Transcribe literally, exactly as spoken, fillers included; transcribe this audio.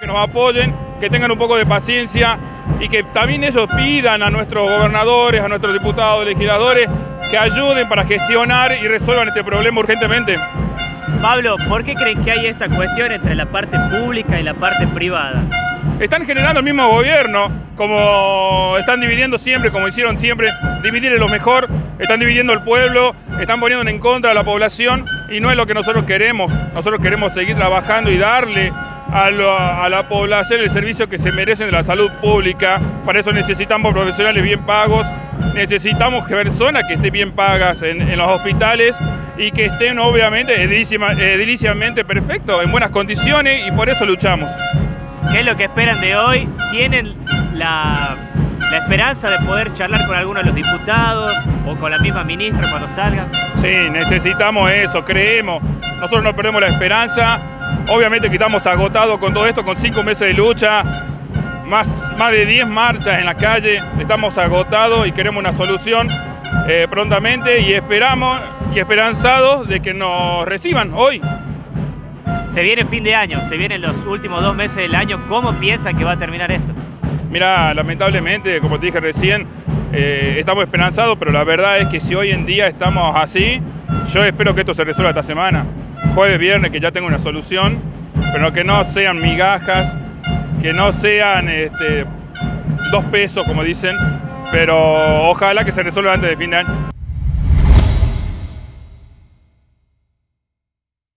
Que nos apoyen, que tengan un poco de paciencia y que también ellos pidan a nuestros gobernadores, a nuestros diputados, legisladores, que ayuden para gestionar y resuelvan este problema urgentemente. Pablo, ¿por qué creen que hay esta cuestión entre la parte pública y la parte privada? Están generando el mismo gobierno, como están dividiendo siempre, como hicieron siempre, dividir es lo mejor, están dividiendo el pueblo, están poniendo en contra a la población y no es lo que nosotros queremos. Nosotros queremos seguir trabajando y darle a la, a la población el servicio que se merecen de la salud pública. Para eso necesitamos profesionales bien pagos, necesitamos personas que estén bien pagas en, en los hospitales y que estén obviamente ediliciamente perfectos, en buenas condiciones, y por eso luchamos. ¿Qué es lo que esperan de hoy? ¿Tienen la, la esperanza de poder charlar con alguno de los diputados o con la misma ministra cuando salgan? Sí, necesitamos eso, creemos. Nosotros no perdemos la esperanza. Obviamente que estamos agotados con todo esto, con cinco meses de lucha, más, más de diez marchas en la calle. Estamos agotados y queremos una solución eh, prontamente y esperamos y esperanzados de que nos reciban hoy. Se viene fin de año, se vienen los últimos dos meses del año. ¿Cómo piensan que va a terminar esto? Mira, lamentablemente, como te dije recién, eh, estamos esperanzados, pero la verdad es que si hoy en día estamos así, yo espero que esto se resuelva esta semana. Jueves, viernes, que ya tenga una solución, pero que no sean migajas, que no sean este, dos pesos, como dicen, pero ojalá que se resuelva antes de fin de año.